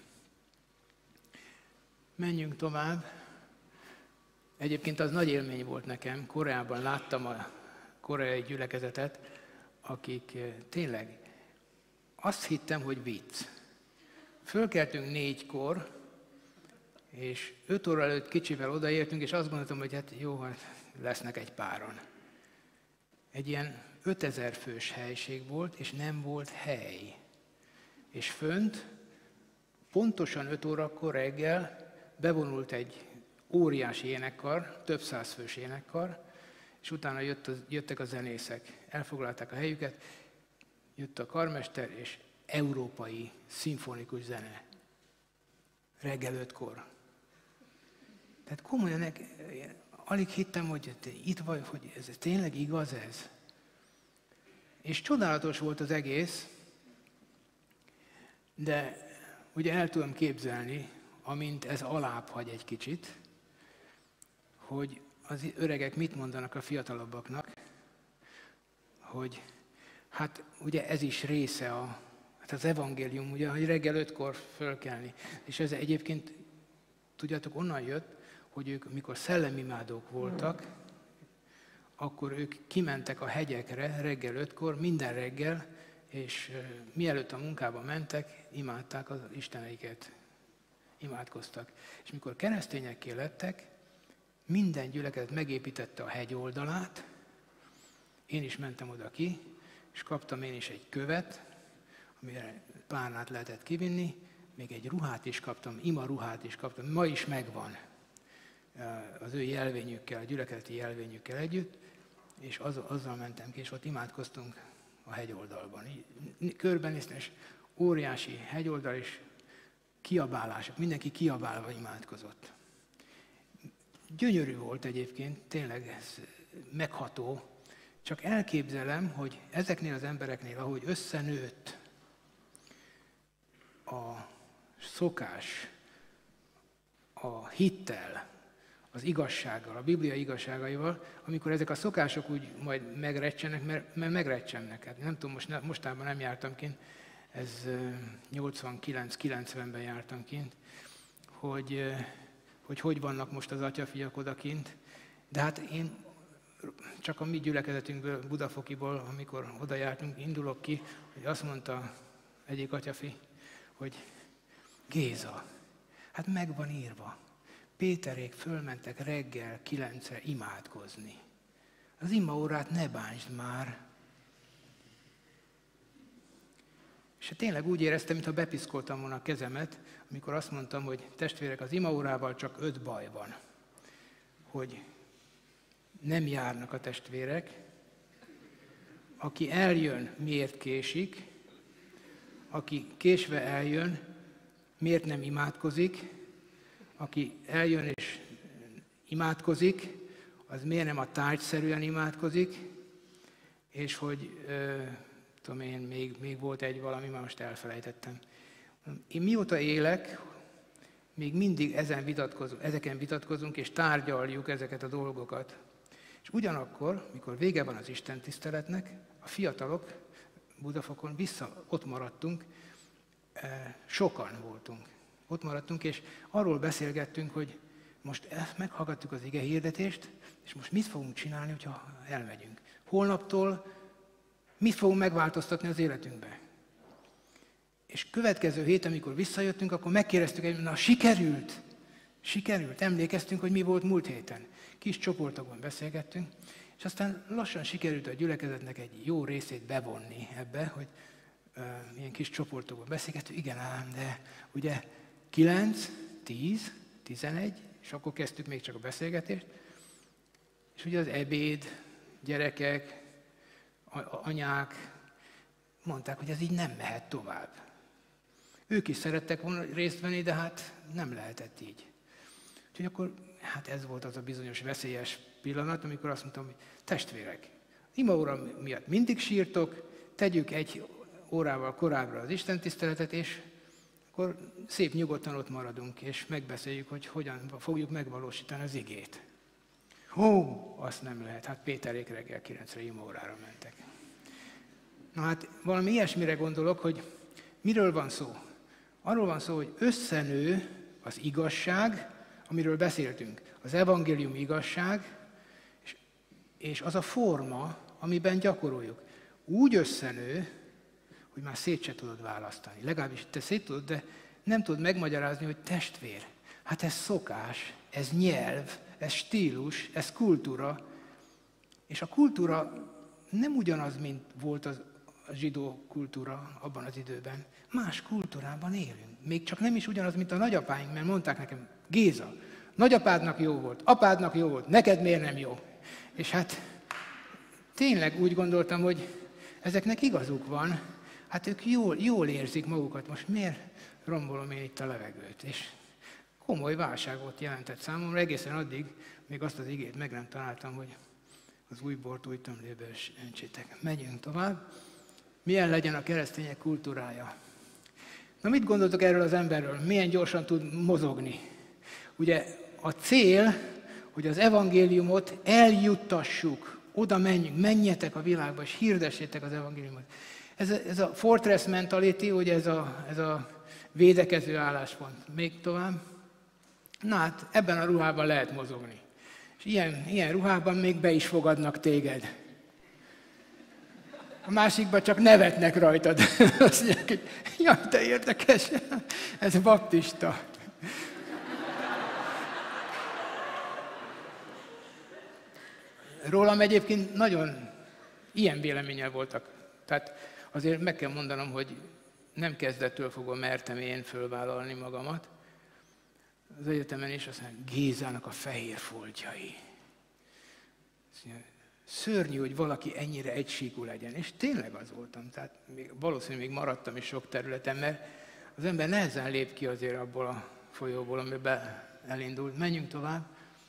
Menjünk tovább. Egyébként az nagy élmény volt nekem. Koreában láttam a koreai gyülekezetet, akik tényleg azt hittem, hogy vicc. Fölkeltünk 4-kor, és 5 óra előtt kicsivel odaértünk, és azt gondoltam, hogy hát jó, hát lesznek egy páran. Egy ilyen 5000 fős helység volt, és nem volt hely. És fönt, pontosan 5 órakor reggel bevonult egy óriási énekkar, több száz fős énekkar, és utána jöttek a zenészek, elfoglalták a helyüket, jött a karmester, és európai szimfonikus zene. Reggel 5-kor. Tehát komolyan, alig hittem, hogy itt vagy, hogy ez tényleg igaz ez. És csodálatos volt az egész, de ugye el tudom képzelni, amint ez alább hagy egy kicsit, hogy az öregek mit mondanak a fiatalabbaknak, hogy hát ugye ez is része az evangélium, ugye, hogy reggel 5-kor fölkelni. És ez egyébként, tudjátok, onnan jött, hogy ők, mikor szellemimádók voltak, akkor ők kimentek a hegyekre reggel 5-kor, minden reggel, és mielőtt a munkába mentek, imádták az isteneiket. Imádkoztak. És mikor keresztényekké lettek, minden gyülekezet megépítette a hegy oldalát, én is mentem oda ki, és kaptam én is egy követ, amire párnát lehetett kivinni, még egy ruhát is kaptam, ima ruhát is kaptam, ma is megvan az ő jelvényükkel, a gyülekezeti jelvényükkel együtt, és azzal mentem ki, és ott imádkoztunk a hegyoldalban. Körbenéztem, és óriási hegyoldal, és kiabálások, mindenki kiabálva imádkozott. Gyönyörű volt egyébként, tényleg ez megható, csak elképzelem, hogy ezeknél az embereknél, ahogy összenőtt a szokás, a hittel, az igazsággal, a Biblia igazságaival, amikor ezek a szokások úgy majd megrecsenek, mert megrecsennek. Hát nem tudom, mostában nem jártam kint, ez 89-90-ben jártam kint, hogy vannak most az atyafiak odakint. De hát én csak a mi gyülekezetünkből, Budafokiból, amikor oda jártunk, indulok ki, hogy azt mondta egyik atyafi, hogy Géza, hát meg van írva. Péterék fölmentek reggel 9-re imádkozni. Az imaórát ne bántsd már. És tényleg úgy éreztem, mintha bepiszkoltam volna a kezemet, amikor azt mondtam, hogy testvérek, az imaórával csak 5 baj van. Hogy nem járnak a testvérek, aki eljön, miért késik, aki késve eljön, miért nem imádkozik, aki eljön és imádkozik, az miért nem a tárgyszerűen imádkozik, és hogy, tudom én, még volt egy valami, már most elfelejtettem. Én mióta élek, még mindig ezeken vitatkozunk, és tárgyaljuk ezeket a dolgokat. És ugyanakkor, mikor vége van az istentiszteletnek, a fiatalok Budafokon ott maradtunk, sokan voltunk. Ott maradtunk, és arról beszélgettünk, hogy most meghallgattuk az ige hirdetést, és most mit fogunk csinálni, hogyha elmegyünk. Holnaptól mit fogunk megváltoztatni az életünkbe. És következő héten, amikor visszajöttünk, akkor megkérdeztük, hogy na sikerült? Sikerült? Emlékeztünk, hogy mi volt múlt héten. Kis csoportokban beszélgettünk, és aztán lassan sikerült a gyülekezetnek egy jó részét bevonni ebbe, hogy ilyen kis csoportokban beszélgettünk. Igen ám, de ugye 9, 10, 11, és akkor kezdtük még csak a beszélgetést, és ugye az ebéd, gyerekek, anyák mondták, hogy ez így nem mehet tovább. Ők is szerettek volna részt venni, de hát nem lehetett így. Úgyhogy akkor hát ez volt az a bizonyos veszélyes pillanat, amikor azt mondtam, hogy testvérek, imaóra miatt mindig sírtok, tegyük 1 órával korábbra az istentiszteletet, és akkor szép nyugodtan ott maradunk, és megbeszéljük, hogy hogyan fogjuk megvalósítani az igét. Azt nem lehet, hát Péterék reggel 9-re imaórára mentek. Na hát valami ilyesmire gondolok, hogy miről van szó? Arról van szó, hogy összenő az igazság, amiről beszéltünk, az evangélium igazság, és az a forma, amiben gyakoroljuk. Úgy összenő, hogy már szét se tudod választani. Legalábbis te szét tudod, de nem tudod megmagyarázni, hogy testvér. Hát ez szokás, ez nyelv, ez stílus, ez kultúra. És a kultúra nem ugyanaz, mint volt a zsidó kultúra abban az időben. Más kultúrában élünk. Még csak nem is ugyanaz, mint a nagyapáink, mert mondták nekem, Géza, nagyapádnak jó volt, apádnak jó volt, neked miért nem jó? És hát tényleg úgy gondoltam, hogy ezeknek igazuk van, hát ők jól érzik magukat, most miért rombolom én itt a levegőt? És komoly válságot jelentett számomra, egészen addig, még azt az igét meg nem találtam, hogy az új bort új tömlőbe öntsétek. Megyünk tovább. Milyen legyen a keresztények kultúrája? Na mit gondoltok erről az emberről? Milyen gyorsan tud mozogni? Ugye a cél, hogy az evangéliumot eljuttassuk, oda menjünk, menjetek a világba, és hirdessétek az evangéliumot. Ez a fortress mentality, ugye ez a védekező álláspont. Még tovább? Na hát ebben a ruhában lehet mozogni. És ilyen ruhában még be is fogadnak téged. A másikban csak nevetnek rajtad. Azt mondják, hogy jaj, de érdekes, ez baptista. Rólam egyébként nagyon ilyen véleménnyel voltak. Tehát azért meg kell mondanom, hogy nem kezdettől fogva mertem én fölvállalni magamat. Az egyetemen is azt mondja, Gézának a fehér foltjai. Szörnyű, hogy valaki ennyire egysíkú legyen. És tényleg az voltam. Tehát valószínűleg még maradtam is sok területen, mert az ember nehezen lép ki azért abból a folyóból, amiben elindult. Menjünk tovább.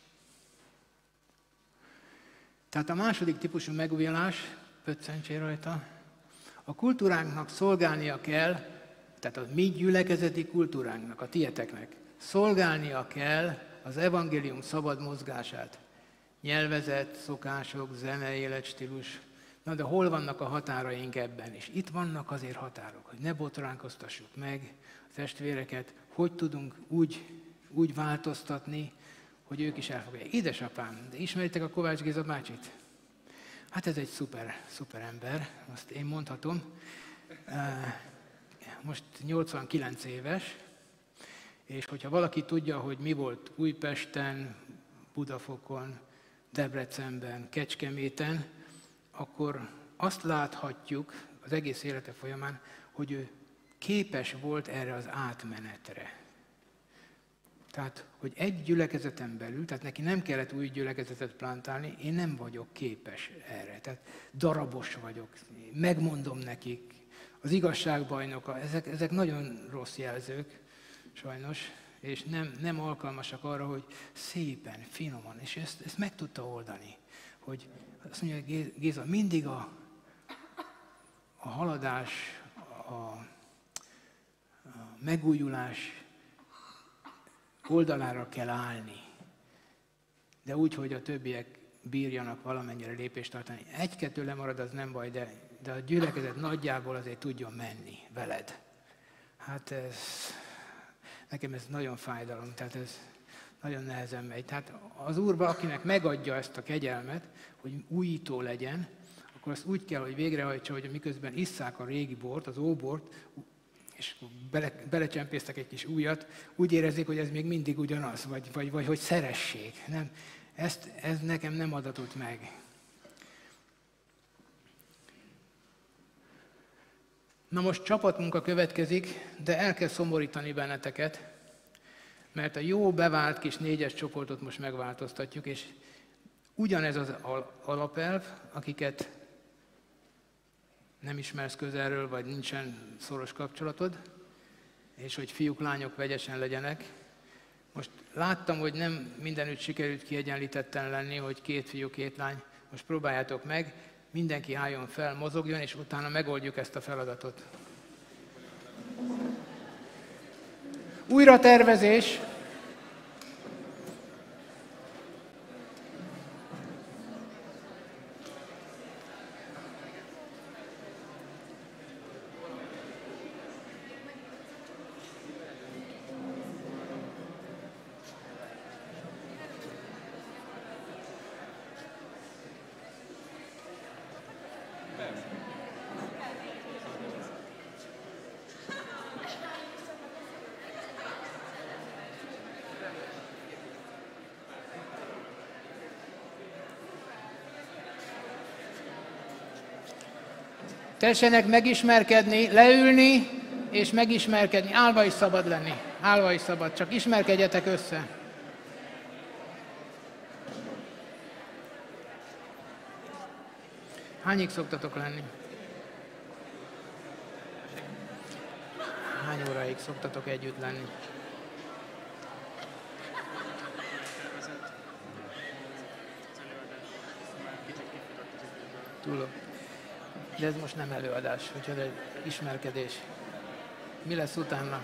Tehát a második típusú megújulás, pöccentsél rajta, a kultúránknak szolgálnia kell, tehát a mi gyülekezeti kultúránknak, a tieteknek, szolgálnia kell az evangélium szabad mozgását. Nyelvezet, szokások, zene, életstílus. Na de hol vannak a határaink ebben? És itt vannak azért határok, hogy ne botránkoztassuk meg a testvéreket, hogy tudunk úgy változtatni, hogy ők is elfogadják. Édesapám, de ismeritek a Kovács Géza bácsit? Hát ez egy szuper ember, azt én mondhatom. Most 89 éves, és hogyha valaki tudja, hogy mi volt Újpesten, Budafokon, Debrecenben, Kecskeméten, akkor azt láthatjuk az egész élete folyamán, hogy ő képes volt erre az átmenetre. Tehát, hogy egy gyülekezeten belül, tehát neki nem kellett új gyülekezetet plantálni, én nem vagyok képes erre. Tehát darabos vagyok, megmondom nekik, az igazságbajnoka, ezek nagyon rossz jelzők, sajnos, és nem alkalmasak arra, hogy szépen, finoman, és ezt meg tudta oldani. Hogy azt mondja, Géza, mindig a haladás, a megújulás oldalára kell állni, de úgy, hogy a többiek bírjanak valamennyire lépést tartani. Egy-kettő lemarad, az nem baj, de a gyülekezet nagyjából azért tudjon menni veled. Hát nekem ez nagyon fájdalom, tehát ez nagyon nehezen megy. Tehát az Úr, akinek megadja ezt a kegyelmet, hogy újító legyen, akkor azt úgy kell, hogy végrehajtsa, hogy miközben isszák a régi bort, az óbort, és belecsempésztek egy kis újat, úgy érezzék, hogy ez még mindig ugyanaz, vagy hogy szeressék. Nem, ez nekem nem adatott meg. Na most csapatmunka következik, de el kell szomorítani benneteket, mert a jó bevált kis 4-es csoportot most megváltoztatjuk, és ugyanez az alapelv, akiket nem ismersz közelről, vagy nincsen szoros kapcsolatod, és hogy fiúk, lányok vegyesen legyenek. Most láttam, hogy nem mindenütt sikerült kiegyenlítetten lenni, hogy 2 fiú, 2 lány. Most próbáljátok meg, mindenki álljon fel, mozogjon, és utána megoldjuk ezt a feladatot. Újra tervezés. Tessenek megismerkedni, leülni és megismerkedni. Állva is szabad lenni. Állva is szabad. Csak ismerkedjetek össze. Hányig szoktatok lenni? Hány óráig szoktatok együtt lenni? Túl. De ez most nem előadás, úgyhogy egy ismerkedés. Mi lesz utána?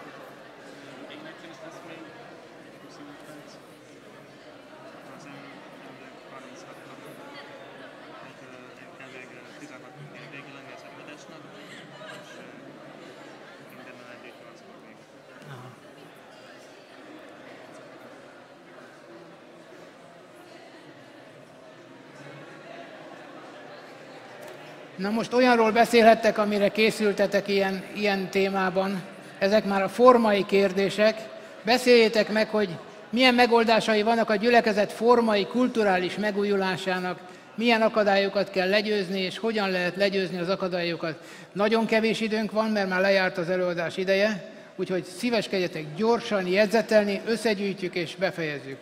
Na most olyanról beszélhettek, amire készültetek ilyen témában. Ezek már a formai kérdések. Beszéljétek meg, hogy milyen megoldásai vannak a gyülekezet formai, kulturális megújulásának, milyen akadályokat kell legyőzni, és hogyan lehet legyőzni az akadályokat. Nagyon kevés időnk van, mert már lejárt az előadás ideje, úgyhogy szíveskedjetek gyorsan jegyzetelni, összegyűjtjük és befejezzük.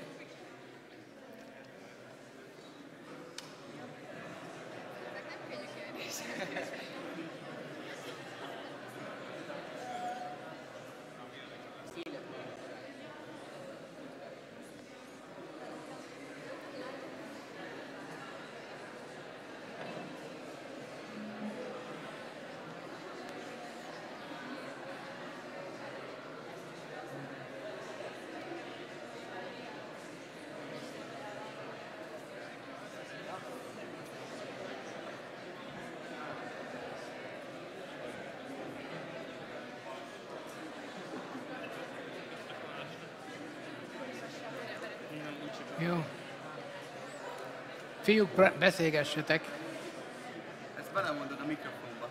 Jó. Fiúk, beszélgessetek. Ezt belemondod a mikrofonba.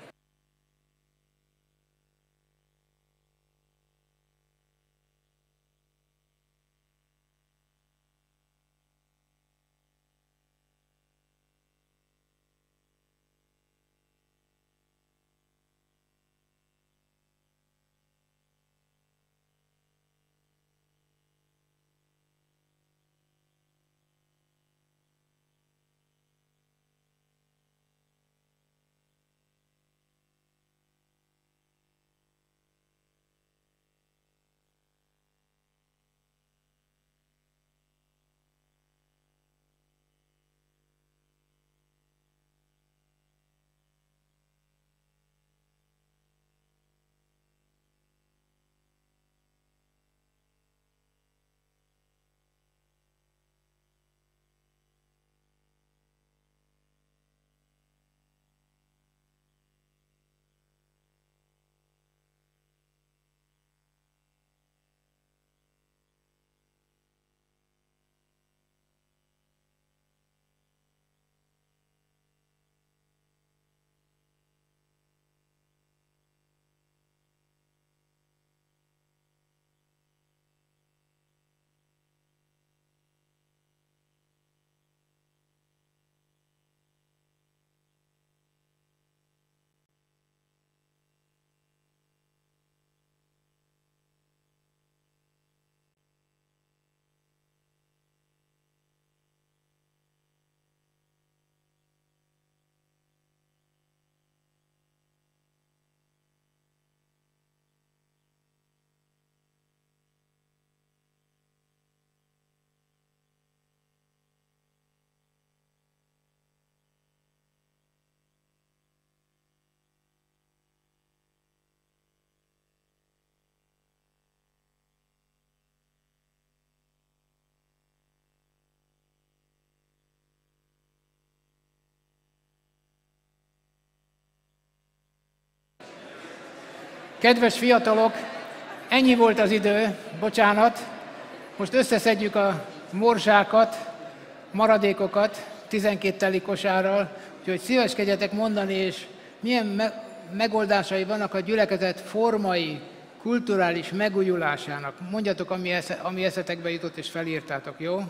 Kedves fiatalok, ennyi volt az idő, bocsánat. Most összeszedjük a morzsákat, maradékokat 12 teli kosárral, úgyhogy szíveskedjetek mondani, és milyen megoldásai vannak a gyülekezet formai, kulturális megújulásának. Mondjatok, ami eszetekbe jutott, és felírtátok, jó?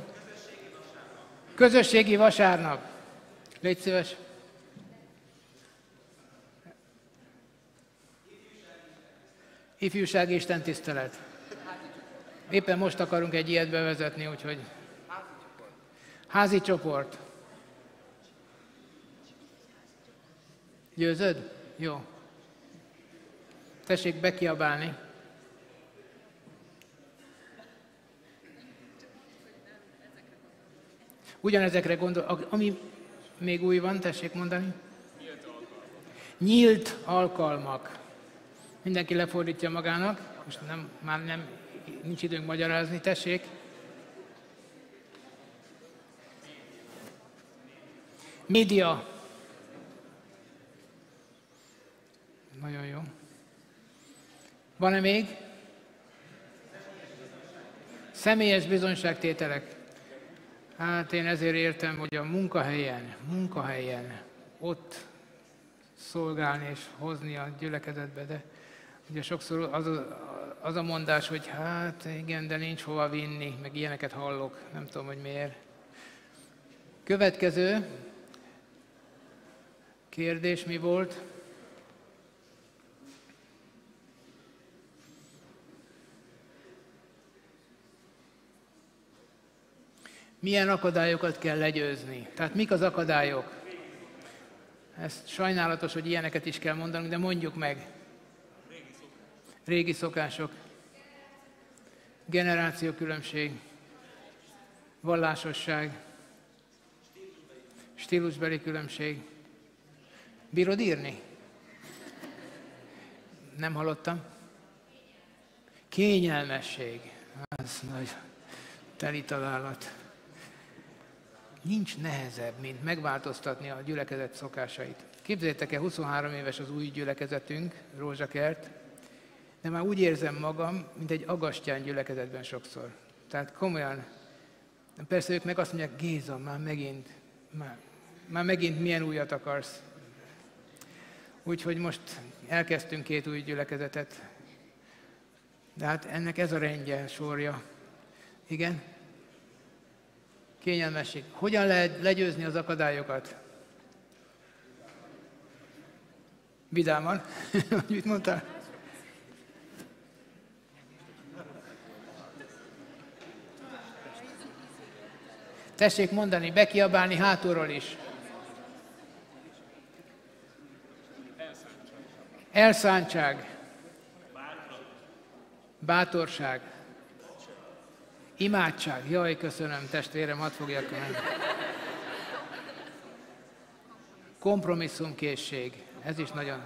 Közösségi vasárnap. Légy szíves. Ifjúsági istentisztelet. Éppen most akarunk egy ilyet bevezetni, úgyhogy... Házi csoport. Győzöd? Jó. Tessék bekiabálni. Ugyanezekre gondol, ami még új van, tessék mondani. Nyílt alkalmak. Mindenki lefordítja magának, most már nincs időnk magyarázni, tessék. Média. Nagyon jó. Van-e még? Személyes bizonyságtételek. Hát én ezért értem, hogy a munkahelyen ott szolgálni és hozni a gyülekezetbe, de ugye sokszor az a mondás, hogy hát igen, de nincs hova vinni, meg ilyeneket hallok, nem tudom, hogy miért. Következő kérdés mi volt? Milyen akadályokat kell legyőzni? Tehát mik az akadályok? Ez sajnálatos, hogy ilyeneket is kell mondanunk, de mondjuk meg. Régi szokások. Generációkülönbség. Vallásosság. Stílusbeli különbség. Bírod írni? Nem hallottam. Kényelmesség. Ez nagy teli találat. Nincs nehezebb, mint megváltoztatni a gyülekezet szokásait. Képzeljétek el, 23 éves az új gyülekezetünk, Rózsakert, de már úgy érzem magam, mint egy agastyán gyülekezetben sokszor. Tehát komolyan Persze ők meg azt mondják, Géza, már megint milyen újat akarsz. Úgyhogy most elkezdtünk 2 új gyülekezetet. De hát ennek ez a rendje, sorja. Igen? Kényelmesség. Hogyan lehet legyőzni az akadályokat? Vidáman? Mit mondtál? Tessék mondani, bekiabálni hátulról is. Elszántság. Bátorság. Imádság. Jaj, köszönöm, testvérem, hadd fogjak meg. Kompromisszumkészség. Ez is nagyon...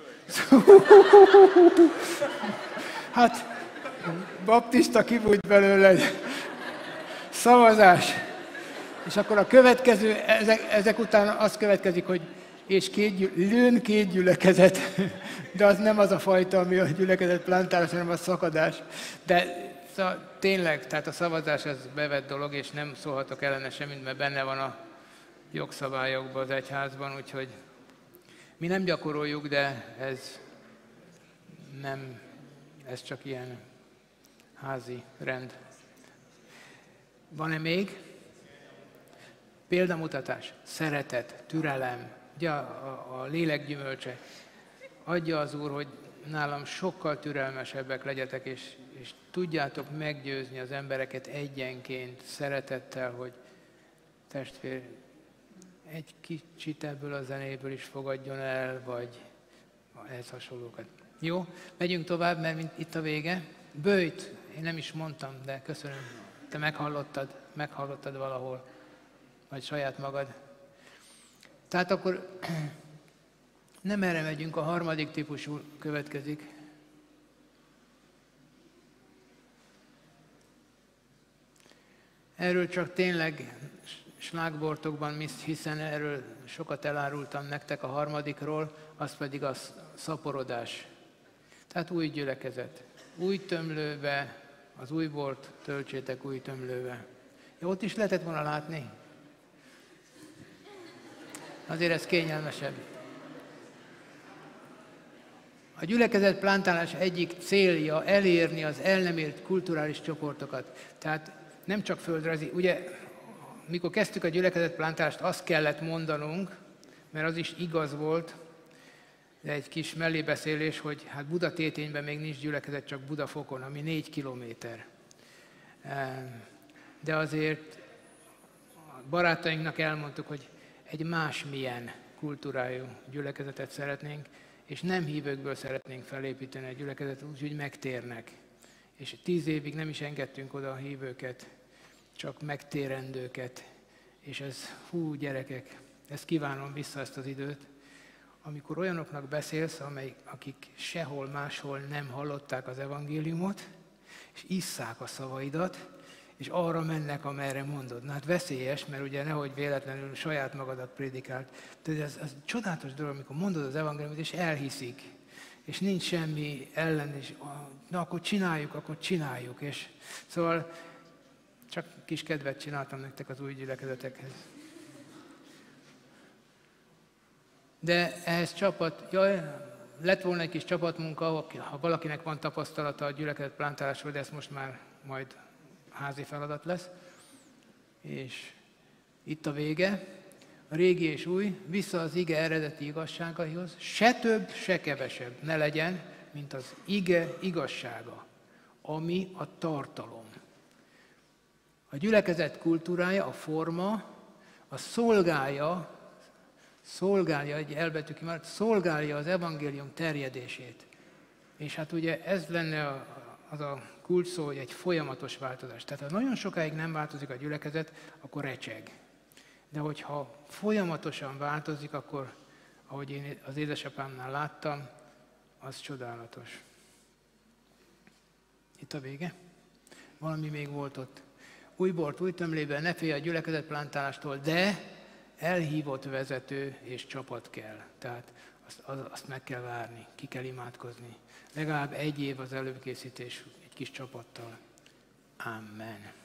Hát, baptista kibújt belőle. Szavazás. És akkor a következő, ezek után az következik, hogy és lőn 2 gyülekezet, de az nem az a fajta, ami a gyülekezet plantálás, hanem a szakadás. De tényleg, tehát a szavazás az bevett dolog, és nem szólhatok ellene semmit, mert benne van a jogszabályokban az egyházban, úgyhogy mi nem gyakoroljuk, de ez csak ilyen házi rend. Van-e még? Példamutatás, szeretet, türelem, ugye a lélek gyümölcse. Adja az Úr, hogy nálam sokkal türelmesebbek legyetek, és tudjátok meggyőzni az embereket egyenként, szeretettel, hogy testvér, egy kicsit ebből a zenéből is fogadjon el, vagy ehhez hasonlókat. Jó, megyünk tovább, mert itt a vége. Böjt, én nem is mondtam, de köszönöm. Te meghallottad valahol, vagy saját magad. Tehát akkor nem erre megyünk, a 3. típusú következik. Erről csak tényleg slágbortokban, hiszen erről sokat elárultam nektek a 3-ról, az pedig a szaporodás. Tehát új gyülekezet. Új tömlőbe, az új bort töltsétek új tömlőbe. Ja, ott is lehetett volna látni. Azért ez kényelmesebb. A gyülekezet plántálás egyik célja elérni az el nem ért kulturális csoportokat. Tehát nem csak földrajzi. Ugye, mikor kezdtük a gyülekezet plántálást, azt kellett mondanunk, mert az is igaz volt, de egy kis mellébeszélés, hogy hát Budatétényben még nincs gyülekezet, csak Budafokon, ami 4 kilométer. De azért a barátainknak elmondtuk, hogy egy másmilyen kultúrájú gyülekezetet szeretnénk, és nem hívőkből szeretnénk felépíteni egy gyülekezetet, úgyhogy megtérnek. És 10 évig nem is engedtünk oda a hívőket, csak megtérendőket. És ez, gyerekek, ezt kívánom vissza ezt az időt, amikor olyanoknak beszélsz, akik sehol máshol nem hallották az evangéliumot, és isszák a szavaidat, és arra mennek, amerre mondod. Na hát veszélyes, mert ugye nehogy véletlenül saját magadat prédikált. De ez csodálatos dolog, amikor mondod az evangéliumot, és elhiszik, és nincs semmi ellen, és na akkor csináljuk. És szóval csak kis kedvet csináltam nektek az új gyülekezetekhez. De ehhez lett volna egy kis csapatmunka, ha valakinek van tapasztalata a gyülekezet plántálásról, de ez most már majd házi feladat lesz. És itt a vége, a régi és új, vissza az ige eredeti igazságaihoz, se több, se kevesebb ne legyen, mint az ige igazsága, ami a tartalom. A gyülekezet kultúrája, a forma, a szolgálja egy elbetű kimaradt, szolgálja az evangélium terjedését. És hát ugye ez lenne az a kulcs szó, hogy egy folyamatos változás. Tehát ha nagyon sokáig nem változik a gyülekezet, akkor recseg. De hogyha folyamatosan változik, akkor, ahogy én az édesapámnál láttam, az csodálatos. Itt a vége. Valami még volt ott. Új bort, új tömlében, ne félj a gyülekezet plántálástól, de elhívott vezető és csapat kell. Tehát azt meg kell várni, ki kell imádkozni. Legalább 1 év az előkészítés egy kis csapattal. Amen.